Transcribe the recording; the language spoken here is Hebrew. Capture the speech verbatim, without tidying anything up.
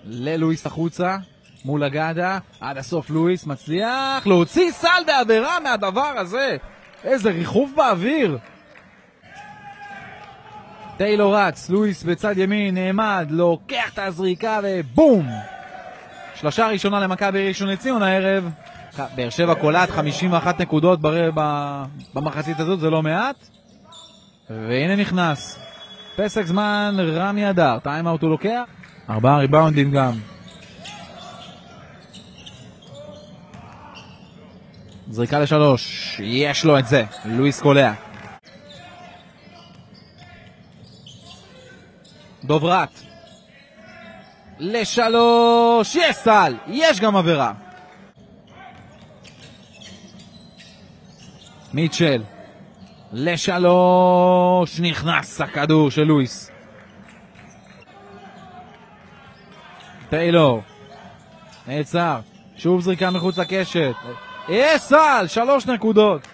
ללואיס החוצה, מול אגדה, עד הסוף לואיס מצליח להוציא סל בעבירה מהדבר הזה. איזה ריחוף באוויר. טיילור רץ, לואיס בצד ימין, נעמד, לוקח את הזריקה ובום! שלושה ראשונה למכבי ראשון לציון הערב. באר שבע קולט חמישים ואחת נקודות בר... במחצית הזאת, זה לא מעט. והנה נכנס. פסק זמן רמי אדר, טיים אאוט הוא לוקח. ארבעה ריבאונדים גם. זריקה לשלוש, יש לו את זה, לואיס קולע. דוברת לשלוש, יש סל, יש גם עבירה. מיטשל לשלוש, נכנס הכדור של לואיס. טיילור נעצר, שוב זריקה מחוץ לקשת, יש סל, שלוש נקודות.